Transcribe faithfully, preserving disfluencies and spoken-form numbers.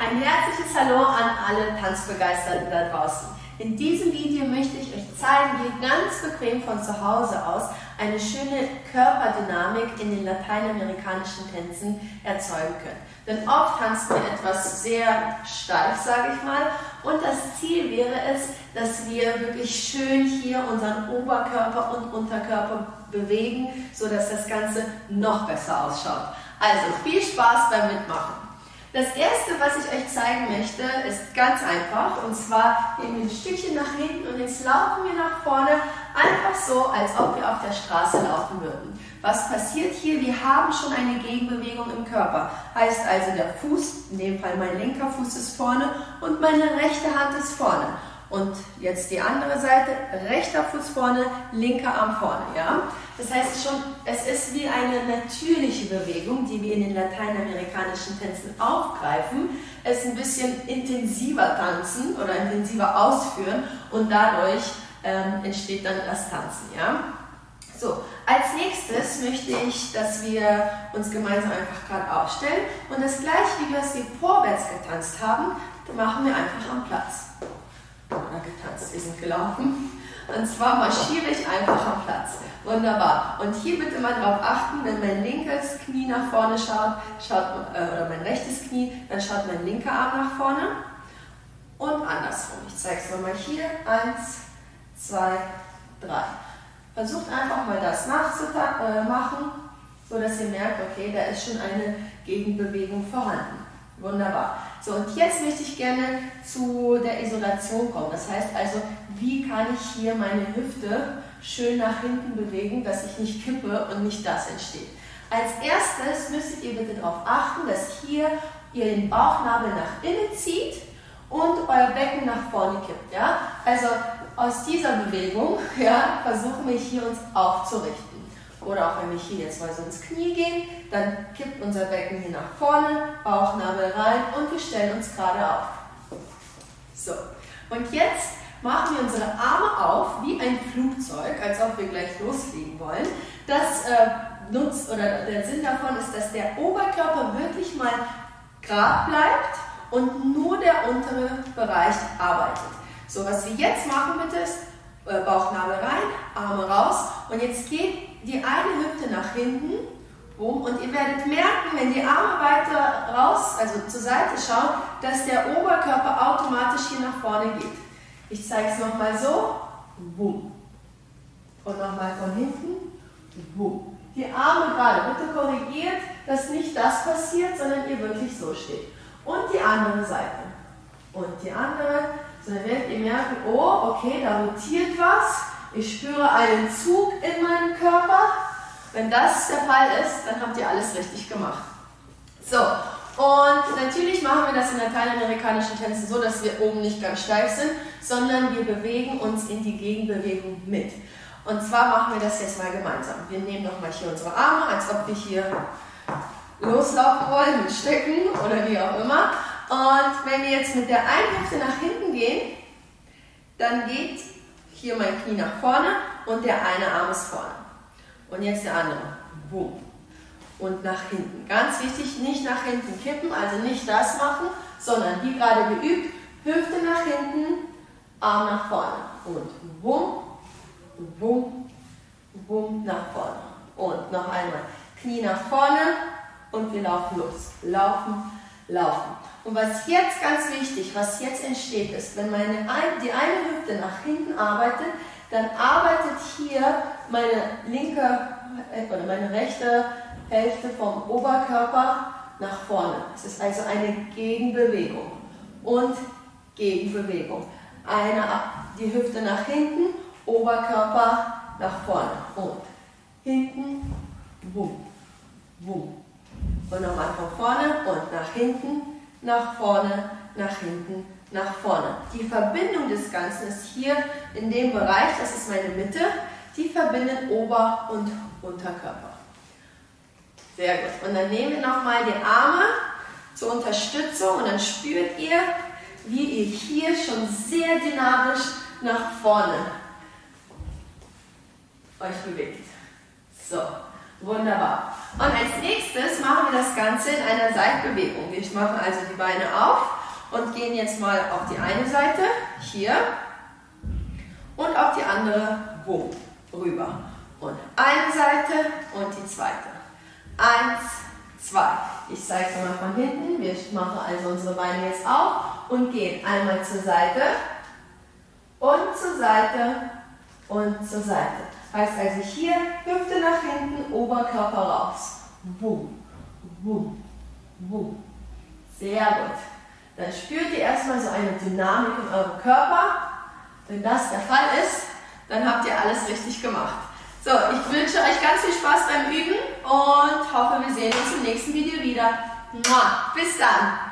Ein herzliches Hallo an alle Tanzbegeisterten da draußen. In diesem Video möchte ich euch zeigen, wie ihr ganz bequem von zu Hause aus eine schöne Körperdynamik in den lateinamerikanischen Tänzen erzeugen könnt. Denn oft tanzen wir etwas sehr steif, sage ich mal, und das Ziel wäre es, dass wir wirklich schön hier unseren Oberkörper und Unterkörper bewegen, sodass das Ganze noch besser ausschaut. Also viel Spaß beim Mitmachen! Das erste, was ich euch zeigen möchte, ist ganz einfach, und zwar nehmen wir ein Stückchen nach hinten und jetzt laufen wir nach vorne, einfach so, als ob wir auf der Straße laufen würden. Was passiert hier? Wir haben schon eine Gegenbewegung im Körper. Heißt also, der Fuß, in dem Fall mein linker Fuß ist vorne und meine rechte Hand ist vorne. Und jetzt die andere Seite, rechter Fuß vorne, linker Arm vorne. Ja? Das heißt schon, es ist wie eine natürliche Bewegung, die wir in den lateinamerikanischen Tänzen aufgreifen, es ein bisschen intensiver tanzen oder intensiver ausführen und dadurch ähm, entsteht dann das Tanzen. Ja? So, als nächstes möchte ich, dass wir uns gemeinsam einfach gerade aufstellen und das gleiche, wie wir es hier vorwärts getanzt haben, machen wir einfach am Platz. Oder getanzt, wir sind gelaufen. Und zwar marschiere ich einfach am Platz. Wunderbar. Und hier bitte mal darauf achten, wenn mein linkes Knie nach vorne schaut, schaut äh, oder mein rechtes Knie, dann schaut mein linker Arm nach vorne. Und andersrum. Ich zeige es nochmal hier. Eins, zwei, drei. Versucht einfach mal das nachzumachen, sodass ihr merkt, okay, da ist schon eine Gegenbewegung vorhanden. Wunderbar. So, und jetzt möchte ich gerne zu der Isolation kommen. Das heißt also, wie kann ich hier meine Hüfte schön nach hinten bewegen, dass ich nicht kippe und nicht das entsteht. Als erstes müsstet ihr bitte darauf achten, dass hier ihr den Bauchnabel nach innen zieht und euer Becken nach vorne kippt. Ja? Also aus dieser Bewegung ja, versuchen wir hier uns aufzurichten. Oder auch wenn wir hier jetzt mal so ins Knie gehen, dann kippt unser Becken hier nach vorne, Bauchnabel rein und wir stellen uns gerade auf. So, und jetzt machen wir unsere Arme auf wie ein Flugzeug, als ob wir gleich losfliegen wollen. Das äh, nutzt, oder der Sinn davon ist, dass der Oberkörper wirklich mal gerade bleibt und nur der untere Bereich arbeitet. So, was wir jetzt machen bitte ist, äh, Bauchnabel rein, Arme raus und jetzt geht die eine Hüfte nach hinten und ihr werdet merken, wenn die Arme weiter raus, also zur Seite schauen, dass der Oberkörper automatisch hier nach vorne geht. Ich zeige es nochmal so. Und nochmal von hinten. Die Arme gerade. Bitte korrigiert, dass nicht das passiert, sondern ihr wirklich so steht. Und die andere Seite. Und die andere. So, dann werdet ihr merken, oh, okay, da rotiert was. Ich spüre einen Zug in meinem Körper. Wenn das der Fall ist, dann habt ihr alles richtig gemacht. So, und natürlich machen wir das in lateinamerikanischen Tänzen so, dass wir oben nicht ganz steif sind, sondern wir bewegen uns in die Gegenbewegung mit. Und zwar machen wir das jetzt mal gemeinsam. Wir nehmen nochmal hier unsere Arme, als ob wir hier loslaufen wollen mit Stöcken oder wie auch immer. Und wenn wir jetzt mit der einen Hüfte nach hinten gehen, dann geht hier mein Knie nach vorne und der eine Arm ist vorne. Und jetzt der andere. Boom. Und nach hinten. Ganz wichtig, nicht nach hinten kippen, also nicht das machen, sondern wie gerade geübt, Hüfte nach hinten, Arm nach vorne. Und boom, boom, boom, nach vorne. Und noch einmal. Knie nach vorne und wir laufen los. Laufen, laufen. Und was jetzt ganz wichtig, was jetzt entsteht, ist, wenn meine, die eine Hüfte nach hinten arbeitet, dann arbeitet hier meine linke oder meine rechte Hälfte vom Oberkörper nach vorne. Es ist also eine Gegenbewegung und Gegenbewegung. Eine, die Hüfte nach hinten, Oberkörper nach vorne und hinten, boom, boom. Und nochmal von vorne und nach hinten, nach vorne, nach hinten, nach vorne. Die Verbindung des Ganzen ist hier in dem Bereich, das ist meine Mitte, die verbindet Ober- und Unterkörper. Sehr gut. Und dann nehmen wir nochmal die Arme zur Unterstützung und dann spürt ihr, wie ihr hier schon sehr dynamisch nach vorne euch bewegt. So, wunderbar. Und als nächstes machen wir das Ganze in einer Seitbewegung. Wir machen also die Beine auf und gehen jetzt mal auf die eine Seite, hier, und auf die andere, boom, rüber. Und eine Seite und die zweite. Eins, zwei. Ich zeige es mal von hinten. Wir machen also unsere Beine jetzt auf und gehen einmal zur Seite und zur Seite und zur Seite. Heißt also hier, Hüfte nach hinten, Oberkörper raus. Boom, boom, boom. Sehr gut. Dann spürt ihr erstmal so eine Dynamik in eurem Körper. Wenn das der Fall ist, dann habt ihr alles richtig gemacht. So, ich wünsche euch ganz viel Spaß beim Üben und hoffe, wir sehen uns im nächsten Video wieder. Bis dann!